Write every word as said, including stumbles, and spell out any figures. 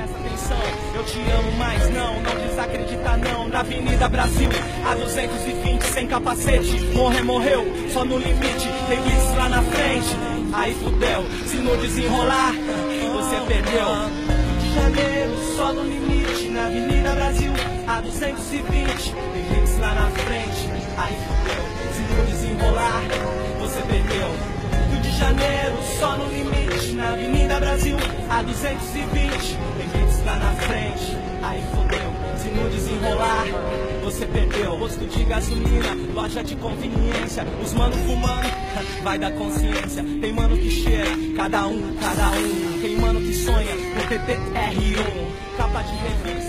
presta atenção. Eu te amo, mas não, não desacredita não. Na Avenida Brasil, a duzentos e vinte, sem capacete. Morrer, morreu, só no limite. Tem blitz lá na frente, aí fudeu. Se não desenrolar, você perdeu. Rio de Janeiro, só no limite. Na Avenida Brasil, a duzentos e vinte. Tem blitz lá na frente, aí fudeu. Se não desenrolar, você perdeu. Rio de Janeiro, só no limite. Na Avenida Brasil, a duzentos e vinte. Tem blitz lá na frente, aí fodeu. Se não desenrolar, você perdeu. Posto de gasolina, loja de conveniência. Os mano fumando, vai da consciência. Tem mano que cheira, cada um, cada um. Tem mano que sonha no T T R um. Capa de revista.